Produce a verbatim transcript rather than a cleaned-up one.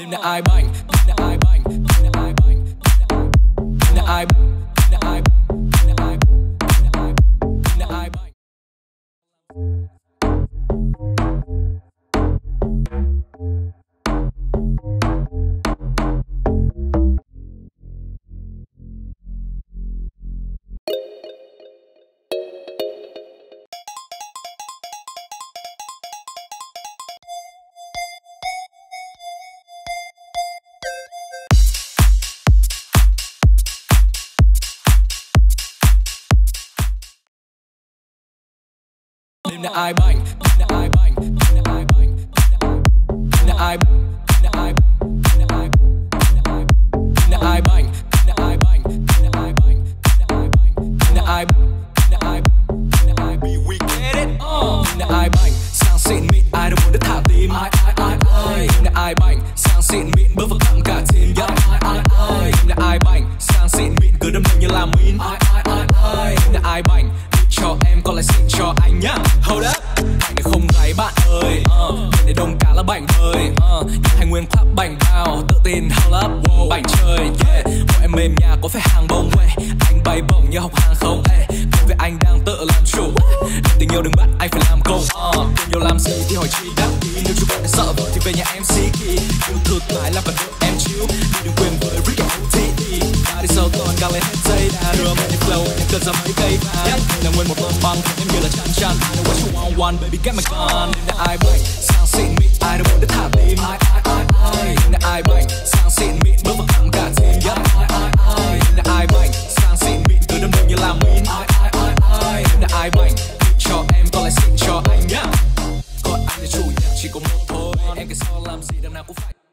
Đêm nay ai banh, đêm nay ai banh, đêm nay ai banh, đêm nay ai banh, đêm nay ai banh, đêm nay ai banh, đêm nay ai banh. Đêm nay ai banh, đêm nay ai banh, đêm nay ai banh, đêm nay ai banh, đêm nay ai banh, đêm nay ai banh, đêm nay ai banh, đêm nay ai banh, đêm nay ai banh, đêm nay ai banh, đêm nay ai banh, đêm nay ai banh, we get it, đêm nay ai banh, sang xịn mịn ai đâu muốn được thả tim, ai ai ai ai, đêm nay ai banh, sang xịn mịn bước vào cặm cả team, ai ai ai ai, đêm nay ai banh, sang xịn mịn cứ đâm đầu như là min, ai ai ai ai, đêm nay ai banh cho em còn lại xịn cho anh nhá. Hold up, bảnh này không gái bạn ơi, uh, để đông cá là bảnh ơi, uh, những hành nguyên club bảnh bao tự tin. Hold up, wow. Bảnh chơi, yeah. Bọn em mềm nhà có phải hàng bông way. Anh bay bổng như học hàng không, ê. Công việc anh đang tự làm chủ, để tình yêu đừng bắt anh phải làm công. Uh, yêu làm gì thì hỏi chi đáp đi. Nếu chú bạn sợ vợ thì về nhà em xí kỳ. Yêu thực lại là phần em chiếu, đi đừng quên với Rick and O T E. Ba đi sau toàn găng lên hết dây đà đưa mình đi flow em cần ra mấy cây vàng. Là nguyên một tấm băng em như là chăn chăn. I know what you want, one baby get my gun. Đêm nay ai bảnh, sang xịn mịn ai đâu muốn được thả tim. Ai ai ai ai, đêm nay ai bảnh, sang xịn mịn bước vào cặm cả team. Yeah. Ai ai ai, đêm nay ai bảnh, sang xịn mịn cứ đâm đầu như là min. Ai ai ai ai, đêm nay ai bảnh, cho em còn lại xịn cho anh nhá. Còn anh là chủ nhạc chỉ có một thôi, em cái so làm gì đằng nào cũng phải.